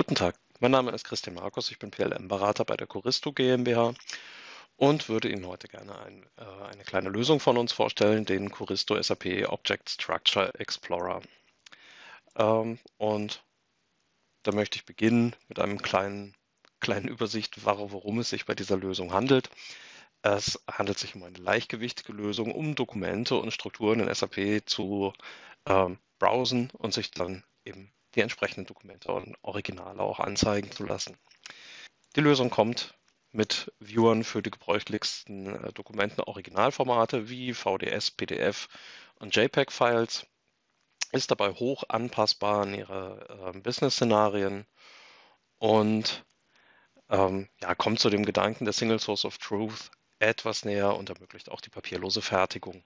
Guten Tag, mein Name ist Christian Markus, ich bin PLM-Berater bei der Choristo GmbH und würde Ihnen heute gerne eine kleine Lösung von uns vorstellen, den Choristo SAP Object Structure Explorer. Und da möchte ich beginnen mit einem kleinen Übersicht, worum es sich bei dieser Lösung handelt. Es handelt sich um eine leichtgewichtige Lösung, um Dokumente und Strukturen in SAP zu browsen und sich dann eben die entsprechenden Dokumente und Originale auch anzeigen zu lassen. Die Lösung kommt mit Viewern für die gebräuchlichsten Dokumenten-Originalformate wie VDS, PDF und JPEG-Files, ist dabei hoch anpassbar an Ihre Business-Szenarien und ja, kommt zu dem Gedanken der Single Source of Truth etwas näher und ermöglicht auch die papierlose Fertigung.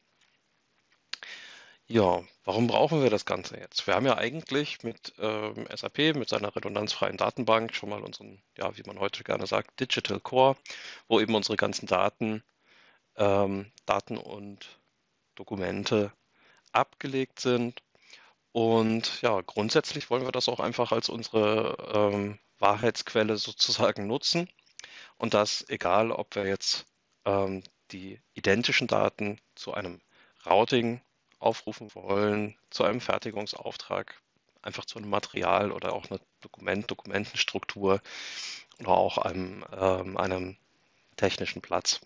Ja, warum brauchen wir das Ganze jetzt? Wir haben ja eigentlich mit SAP, mit seiner redundanzfreien Datenbank schon mal unseren, ja, wie man heute gerne sagt, Digital Core, wo eben unsere ganzen Daten und Dokumente abgelegt sind. Und ja, grundsätzlich wollen wir das auch einfach als unsere Wahrheitsquelle sozusagen nutzen. Und das egal, ob wir jetzt die identischen Daten zu einem Routing aufrufen wollen, zu einem Fertigungsauftrag, einfach zu einem Material oder auch einer Dokumentenstruktur oder auch einem technischen Platz.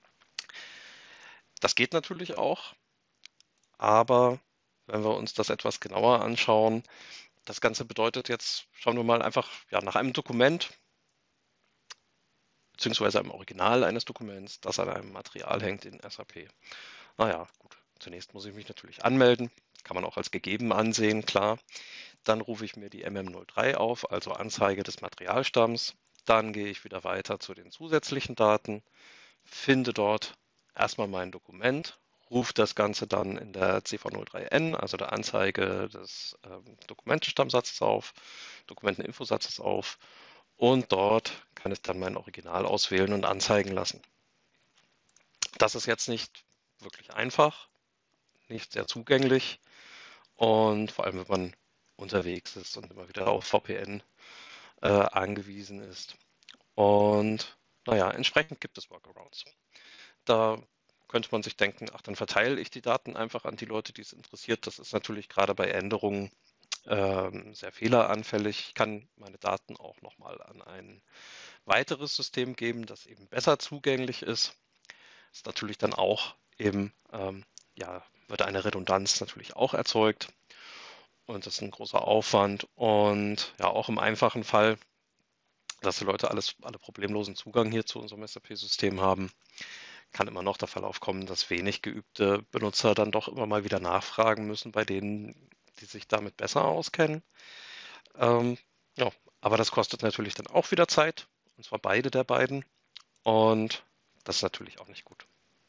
Das geht natürlich auch, aber wenn wir uns das etwas genauer anschauen, das Ganze bedeutet jetzt, schauen wir mal einfach ja, nach einem Dokument, beziehungsweise einem Original eines Dokuments, das an einem Material hängt in SAP. Naja, gut. Zunächst muss ich mich natürlich anmelden. Kann man auch als gegeben ansehen, klar. Dann rufe ich mir die MM03 auf, also Anzeige des Materialstamms. Dann gehe ich wieder weiter zu den zusätzlichen Daten, finde dort erstmal mein Dokument, rufe das Ganze dann in der CV03N, also der Anzeige des Dokumentenstammsatzes auf, Dokumenteninfosatzes auf und dort kann ich dann mein Original auswählen und anzeigen lassen. Das ist jetzt nicht wirklich einfach, nicht sehr zugänglich und vor allem, wenn man unterwegs ist und immer wieder auf VPN angewiesen ist. Und naja, entsprechend gibt es Workarounds. Da könnte man sich denken, ach, dann verteile ich die Daten einfach an die Leute, die es interessiert. Das ist natürlich gerade bei Änderungen sehr fehleranfällig. Ich kann meine Daten auch nochmal an ein weiteres System geben, das eben besser zugänglich ist. Ist natürlich dann auch eben, ja, wird eine Redundanz natürlich auch erzeugt. Und das ist ein großer Aufwand. Und ja, auch im einfachen Fall, dass die Leute alle problemlosen Zugang hier zu unserem SAP-System haben, kann immer noch der Verlauf kommen, dass wenig geübte Benutzer dann doch immer mal wieder nachfragen müssen bei denen, die sich damit besser auskennen. Ja, aber das kostet natürlich dann auch wieder Zeit, und zwar beide der beiden. Und das ist natürlich auch nicht gut.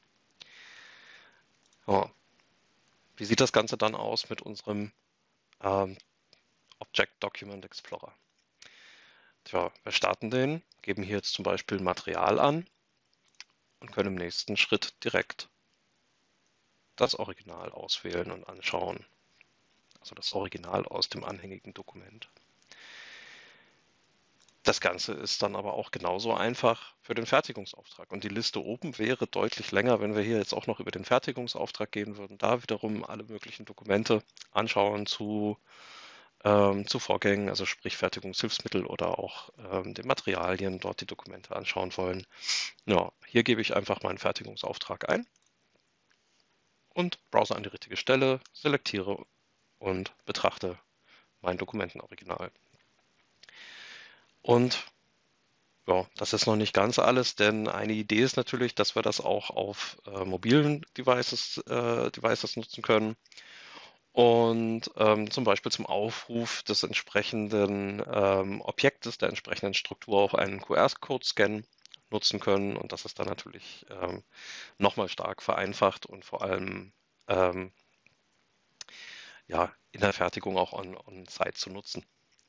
Ja, wie sieht das Ganze dann aus mit unserem ähm, Object Document Explorer? Tja, wir starten den, geben hier jetzt zum Beispiel Material an und können im nächsten Schritt direkt das Original auswählen und anschauen. Also das Original aus dem anhängigen Dokument. Das Ganze ist dann aber auch genauso einfach für den Fertigungsauftrag. Und die Liste oben wäre deutlich länger, wenn wir hier jetzt auch noch über den Fertigungsauftrag gehen würden. Da wiederum alle möglichen Dokumente anschauen zu Vorgängen, also sprich Fertigungshilfsmittel oder auch den Materialien, dort die Dokumente anschauen wollen. Ja, hier gebe ich einfach meinen Fertigungsauftrag ein und browse an die richtige Stelle, selektiere und betrachte mein Dokumentenoriginal. Und ja, das ist noch nicht ganz alles, denn eine Idee ist natürlich, dass wir das auch auf mobilen Devices nutzen können und zum Beispiel zum Aufruf des entsprechenden Objektes, der entsprechenden Struktur auch einen QR-Code-Scan nutzen können. Und das ist dann natürlich nochmal stark vereinfacht und vor allem ja, in der Fertigung auch on-site zu nutzen.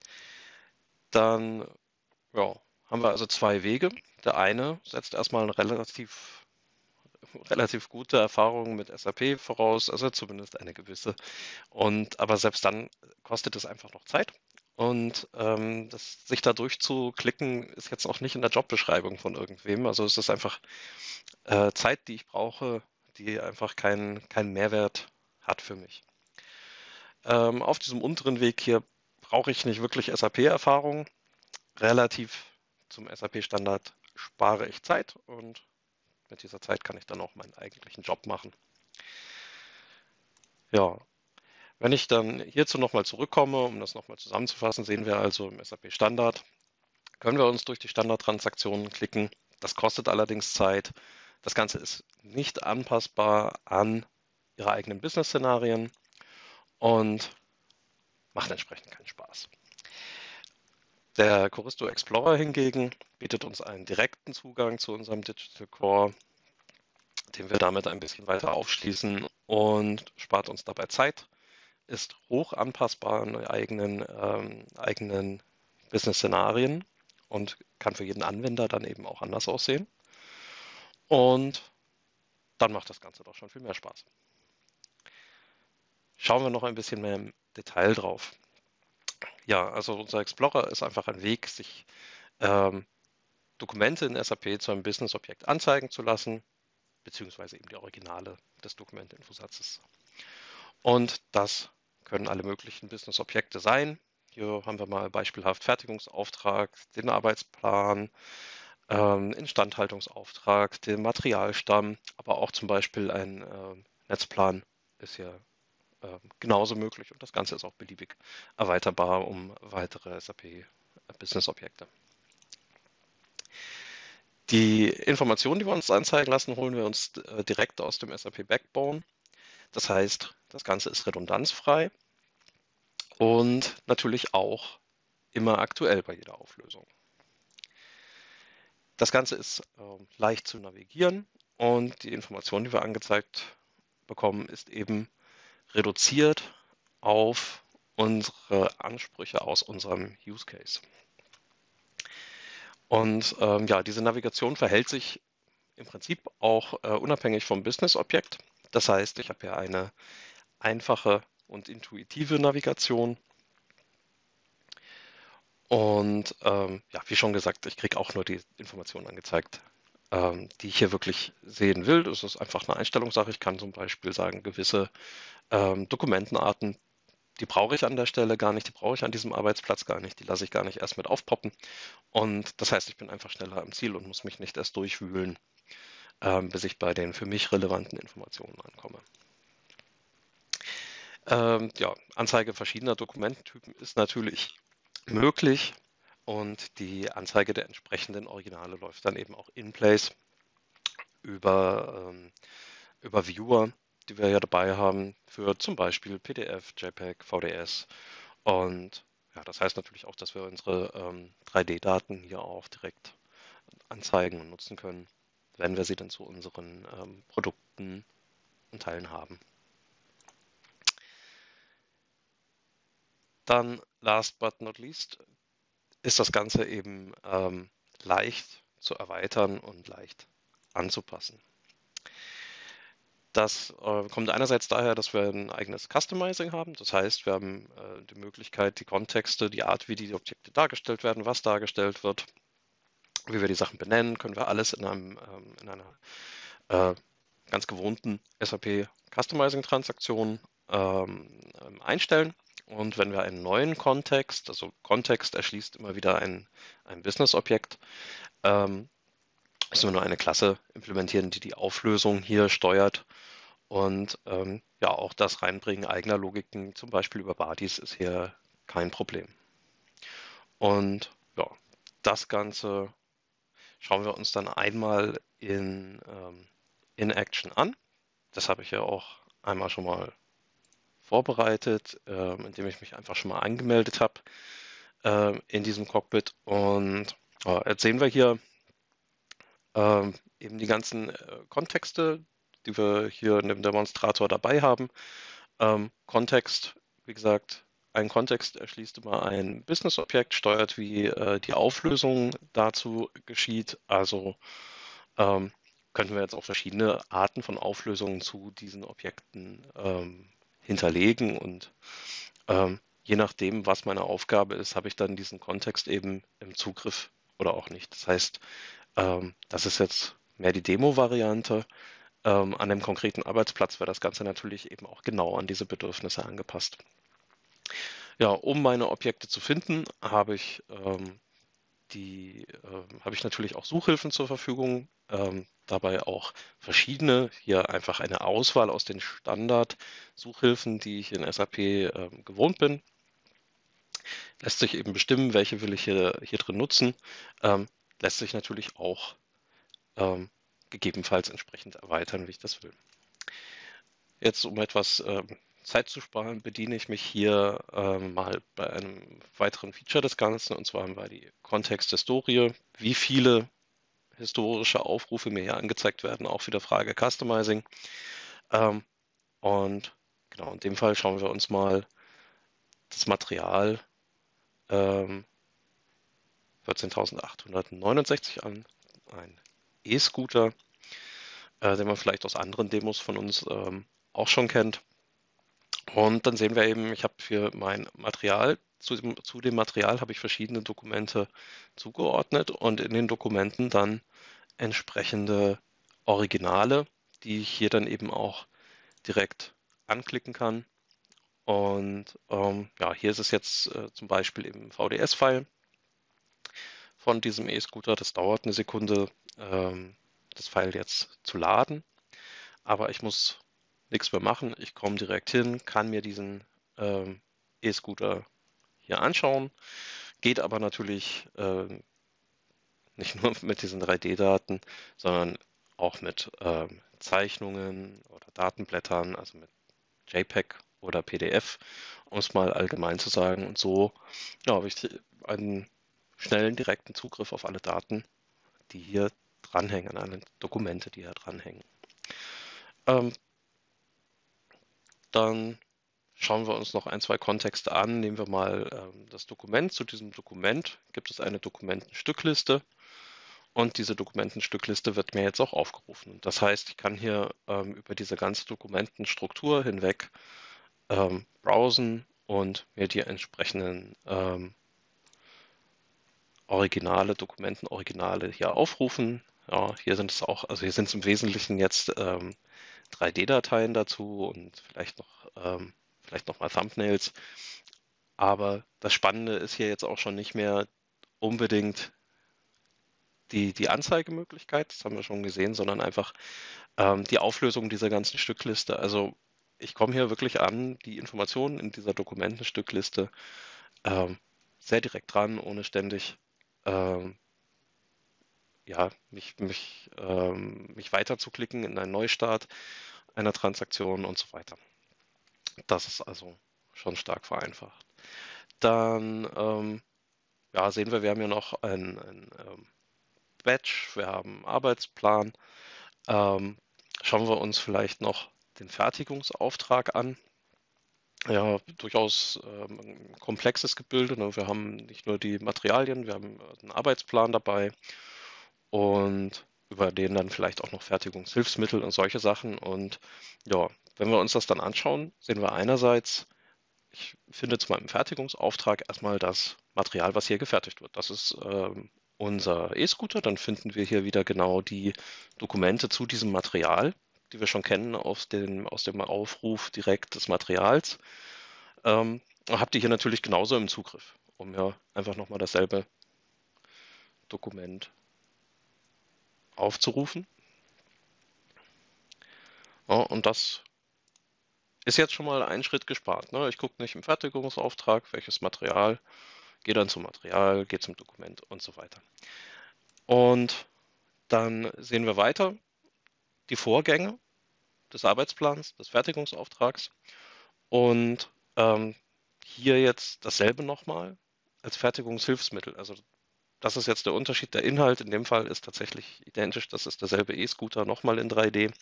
Dann ja, haben wir also zwei Wege. Der eine setzt erstmal eine relativ gute Erfahrung mit SAP voraus, also zumindest eine gewisse. Aber selbst dann kostet es einfach noch Zeit. Und sich da durchzuklicken, ist jetzt auch nicht in der Jobbeschreibung von irgendwem. Also es ist einfach Zeit, die ich brauche, die einfach keinen Mehrwert hat für mich. Auf diesem unteren Weg hier brauche ich nicht wirklich SAP-Erfahrung. Relativ zum SAP-Standard spare ich Zeit und mit dieser Zeit kann ich dann auch meinen eigentlichen Job machen. Ja, wenn ich dann hierzu nochmal zurückkomme, um das nochmal zusammenzufassen, sehen wir also im SAP-Standard, können wir uns durch die Standardtransaktionen klicken. Das kostet allerdings Zeit. Das Ganze ist nicht anpassbar an Ihre eigenen Business-Szenarien und macht entsprechend keinen Spaß. Der Choristo Explorer hingegen bietet uns einen direkten Zugang zu unserem Digital Core, den wir damit ein bisschen weiter aufschließen und spart uns dabei Zeit, ist hoch anpassbar an eigenen Business-Szenarien und kann für jeden Anwender dann eben auch anders aussehen. Und dann macht das Ganze doch schon viel mehr Spaß. Schauen wir noch ein bisschen mehr im Detail drauf. Ja, also unser Explorer ist einfach ein Weg, sich ähm, Dokumente in SAP zu einem Business-Objekt anzeigen zu lassen, beziehungsweise eben die Originale des Dokumentinfosatzes. Und das können alle möglichen Business-Objekte sein. Hier haben wir mal beispielhaft Fertigungsauftrag, den Arbeitsplan, Instandhaltungsauftrag, den Materialstamm, aber auch zum Beispiel ein Netzplan ist hier genauso möglich und das Ganze ist auch beliebig erweiterbar um weitere SAP-Business-Objekte. Die Informationen, die wir uns anzeigen lassen, holen wir uns direkt aus dem SAP Backbone. Das heißt, das Ganze ist redundanzfrei und natürlich auch immer aktuell bei jeder Auflösung. Das Ganze ist leicht zu navigieren und die Information, die wir angezeigt bekommen, ist eben reduziert auf unsere Ansprüche aus unserem Use Case. Und ja, diese Navigation verhält sich im Prinzip auch unabhängig vom Business-Objekt. Das heißt, ich habe hier eine einfache und intuitive Navigation. Und ja, wie schon gesagt, ich kriege auch nur die Informationen angezeigt, die ich hier wirklich sehen will. Das ist einfach eine Einstellungssache. Ich kann zum Beispiel sagen, gewisse Dokumentenarten, die brauche ich an der Stelle gar nicht, die brauche ich an diesem Arbeitsplatz gar nicht, die lasse ich gar nicht erst mit aufpoppen. Und das heißt, ich bin einfach schneller am Ziel und muss mich nicht erst durchwühlen, bis ich bei den für mich relevanten Informationen ankomme. Ja, Anzeige verschiedener Dokumententypen ist natürlich möglich und die Anzeige der entsprechenden Originale läuft dann eben auch in place über Viewer, die wir ja dabei haben für zum Beispiel PDF, JPEG, VDS und ja, das heißt natürlich auch, dass wir unsere 3D-Daten hier auch direkt anzeigen und nutzen können, wenn wir sie dann zu unseren Produkten und Teilen haben. Dann, last but not least, ist das Ganze eben leicht zu erweitern und leicht anzupassen. Das kommt einerseits daher, dass wir ein eigenes Customizing haben. Das heißt, wir haben die Möglichkeit, die Kontexte, die Art, wie die Objekte dargestellt werden, was dargestellt wird, wie wir die Sachen benennen, können wir alles in einer ganz gewohnten SAP Customizing Transaktion einstellen. Und wenn wir einen neuen Kontext, also Kontext erschließt immer wieder ein Business-Objekt, müssen wir nur eine Klasse implementieren, die die Auflösung hier steuert. Und ja, auch das Reinbringen eigener Logiken, zum Beispiel über Bodies, ist hier kein Problem. Und ja, das Ganze schauen wir uns dann einmal in Action an. Das habe ich ja auch einmal schon mal vorbereitet, indem ich mich einfach schon mal angemeldet habe in diesem Cockpit. Und jetzt sehen wir hier eben die ganzen Kontexte, die wir hier in dem Demonstrator dabei haben. Kontext, wie gesagt, ein Kontext erschließt immer ein Business-Objekt, steuert, wie die Auflösung dazu geschieht. Also könnten wir jetzt auch verschiedene Arten von Auflösungen zu diesen Objekten hinterlegen und je nachdem, was meine Aufgabe ist, habe ich dann diesen Kontext eben im Zugriff oder auch nicht. Das heißt, das ist jetzt mehr die Demo-Variante. An dem konkreten Arbeitsplatz wird das Ganze natürlich eben auch genau an diese Bedürfnisse angepasst. Ja, um meine Objekte zu finden, habe ich natürlich auch Suchhilfen zur Verfügung, dabei auch verschiedene, hier einfach eine Auswahl aus den Standard-Suchhilfen, die ich in SAP gewohnt bin. Lässt sich eben bestimmen, welche will ich hier drin nutzen. Ähm, Lässt sich natürlich auch ähm, gegebenenfalls entsprechend erweitern, wie ich das will. Jetzt, um etwas Zeit zu sparen, bediene ich mich hier mal bei einem weiteren Feature des Ganzen, und zwar haben wir die Kontexthistorie. Wie viele historische Aufrufe mir hier angezeigt werden, auch wieder Frage Customizing. Ähm, und genau, in dem Fall schauen wir uns mal das Material 14.869 an, ein E-Scooter, den man vielleicht aus anderen Demos von uns auch schon kennt. Und dann sehen wir eben, ich habe für mein Material, zu dem Material habe ich verschiedene Dokumente zugeordnet und in den Dokumenten dann entsprechende Originale, die ich hier dann eben auch direkt anklicken kann. Und ja, hier ist es jetzt zum Beispiel im VDS-File von diesem E-Scooter. Das dauert eine Sekunde, das File jetzt zu laden, aber ich muss nichts mehr machen. Ich komme direkt hin, kann mir diesen E-Scooter hier anschauen, geht aber natürlich nicht nur mit diesen 3D-Daten, sondern auch mit Zeichnungen oder Datenblättern, also mit JPEG oder PDF, um es mal allgemein zu sagen. Und so ja, habe ich einen schnellen, direkten Zugriff auf alle Daten, die hier dranhängen, alle Dokumente, die hier dranhängen. Ähm, Dann schauen wir uns noch ein, zwei Kontexte an. Nehmen wir mal das Dokument. Zu diesem Dokument gibt es eine Dokumentenstückliste. Und diese Dokumentenstückliste wird mir jetzt auch aufgerufen. Das heißt, ich kann hier über diese ganze Dokumentenstruktur hinweg browsen und mir die entsprechenden Dokumentenoriginale hier aufrufen. Ja, hier sind es auch, also hier sind es im Wesentlichen jetzt 3D-Dateien dazu und vielleicht noch mal Thumbnails. Aber das Spannende ist hier jetzt auch schon nicht mehr unbedingt die Anzeigemöglichkeit, das haben wir schon gesehen, sondern einfach die Auflösung dieser ganzen Stückliste. Also ich komme hier wirklich an die Informationen in dieser Dokumentenstückliste ähm, sehr direkt dran, ohne ständig ähm, ja, mich weiterzuklicken in einen Neustart einer Transaktion und so weiter. Das ist also schon stark vereinfacht. Dann ja, sehen wir haben ja noch ein Batch, wir haben einen Arbeitsplan. Ähm, Schauen wir uns vielleicht noch den Fertigungsauftrag an. Ja, durchaus ein komplexes Gebilde. Ne? Wir haben nicht nur die Materialien, wir haben einen Arbeitsplan dabei und über den dann vielleicht auch noch Fertigungshilfsmittel und solche Sachen. Und ja, wenn wir uns das dann anschauen, sehen wir einerseits, ich finde zu meinem Fertigungsauftrag erstmal das Material, was hier gefertigt wird. Das ist unser E-Scooter. Dann finden wir hier wieder genau die Dokumente zu diesem Material, die wir schon kennen aus dem Aufruf direkt des Materials. Habt ihr hier natürlich genauso im Zugriff, um ja einfach nochmal dasselbe Dokument aufzurufen. Ja, und das ist jetzt schon mal ein Schritt gespart. Ne? Ich gucke nicht im Fertigungsauftrag, welches Material, gehe dann zum Material, gehe zum Dokument und so weiter. Und dann sehen wir weiter die Vorgänge des Arbeitsplans, des Fertigungsauftrags und hier jetzt dasselbe nochmal als Fertigungshilfsmittel. Also das ist jetzt der Unterschied. Der Inhalt in dem Fall ist tatsächlich identisch. Das ist derselbe E-Scooter nochmal in 3D.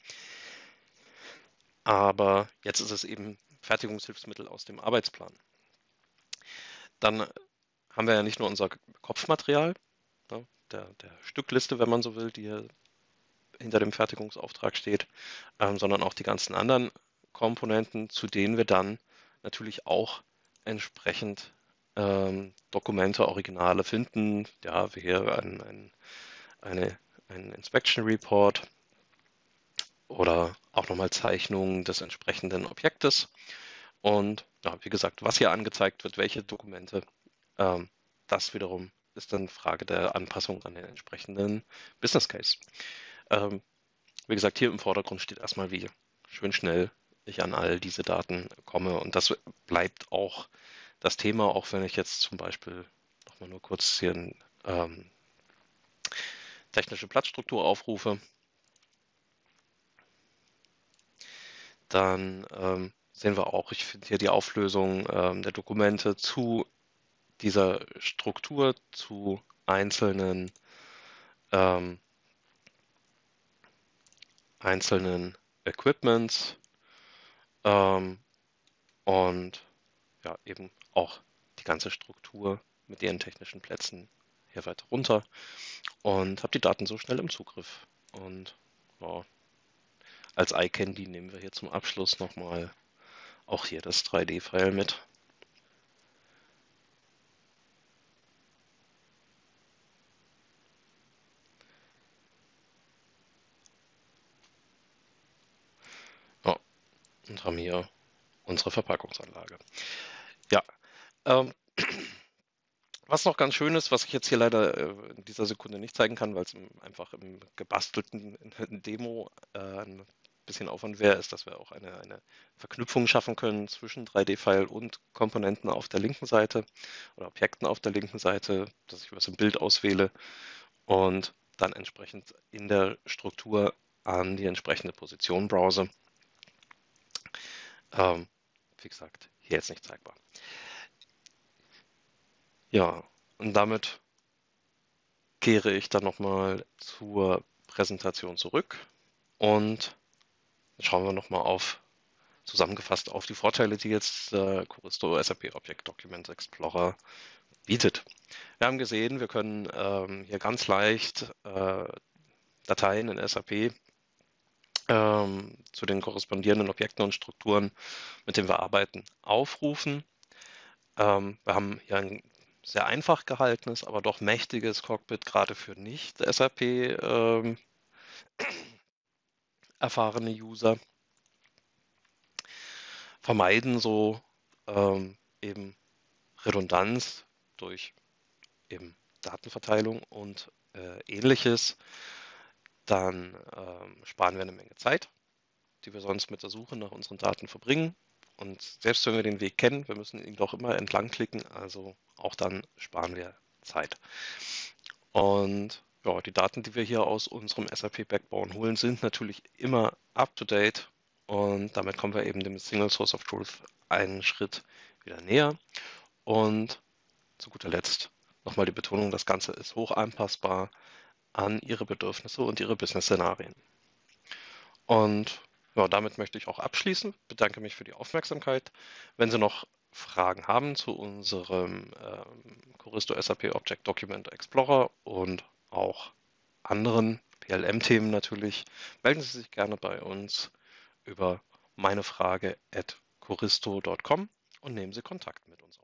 Aber jetzt ist es eben Fertigungshilfsmittel aus dem Arbeitsplan. Dann haben wir ja nicht nur unser Kopfmaterial, ne, der Stückliste, wenn man so will, die hier hinter dem Fertigungsauftrag steht, sondern auch die ganzen anderen Komponenten, zu denen wir dann natürlich auch entsprechend Dokumente, Originale finden. Ja, wie hier ein Inspection Report oder auch nochmal Zeichnungen des entsprechenden Objektes. Und ja, wie gesagt, was hier angezeigt wird, welche Dokumente, das wiederum ist dann Frage der Anpassung an den entsprechenden Business Case. Wie gesagt, hier im Vordergrund steht erstmal, wie schön schnell ich an all diese Daten komme. Und das bleibt auch das Thema, auch wenn ich jetzt zum Beispiel nochmal nur kurz hier eine technische Platzstruktur aufrufe, dann sehen wir auch, ich finde hier die Auflösung der Dokumente zu dieser Struktur, zu einzelnen Equipments und ja, eben auch die ganze Struktur mit ihren technischen Plätzen hier weiter runter und habe die Daten so schnell im Zugriff. Und ja, als Eye Candy nehmen wir hier zum Abschluss nochmal auch hier das 3D-File mit. Ja, und haben hier unsere Verpackungsanlage. Ja, was noch ganz schön ist, was ich jetzt hier leider in dieser Sekunde nicht zeigen kann, weil es einfach im gebastelten Demo ein bisschen Aufwand wäre, ist, dass wir auch eine Verknüpfung schaffen können zwischen 3D-File und Komponenten auf der linken Seite oder Objekten auf der linken Seite, dass ich was im Bild auswähle und dann entsprechend in der Struktur an die entsprechende Position browse. Wie gesagt, hier jetzt nicht zeigbar. Ja, und damit kehre ich dann nochmal zur Präsentation zurück und schauen wir nochmal zusammengefasst auf die Vorteile, die jetzt Choristo SAP Object Document Explorer bietet. Wir haben gesehen, wir können hier ganz leicht Dateien in SAP zu den korrespondierenden Objekten und Strukturen, mit denen wir arbeiten, aufrufen. Wir haben hier ein sehr einfach gehaltenes, aber doch mächtiges Cockpit, gerade für nicht SAP erfahrene User, vermeiden so eben Redundanz durch eben Datenverteilung und ähnliches. Dann sparen wir eine Menge Zeit, die wir sonst mit der Suche nach unseren Daten verbringen. Und selbst wenn wir den Weg kennen, wir müssen ihn doch immer entlang klicken, also auch dann sparen wir Zeit. Und ja, die Daten, die wir hier aus unserem SAP Backbone holen, sind natürlich immer up-to-date und damit kommen wir eben dem Single Source of Truth einen Schritt wieder näher. Und zu guter Letzt nochmal die Betonung, das Ganze ist hoch anpassbar an Ihre Bedürfnisse und Ihre Business-Szenarien. Und ja, damit möchte ich auch abschließen. Bedanke mich für die Aufmerksamkeit. Wenn Sie noch Fragen haben zu unserem Choristo SAP Object Document Explorer und auch anderen PLM-Themen natürlich, melden Sie sich gerne bei uns über meinefrage@choristo.com und nehmen Sie Kontakt mit uns auf.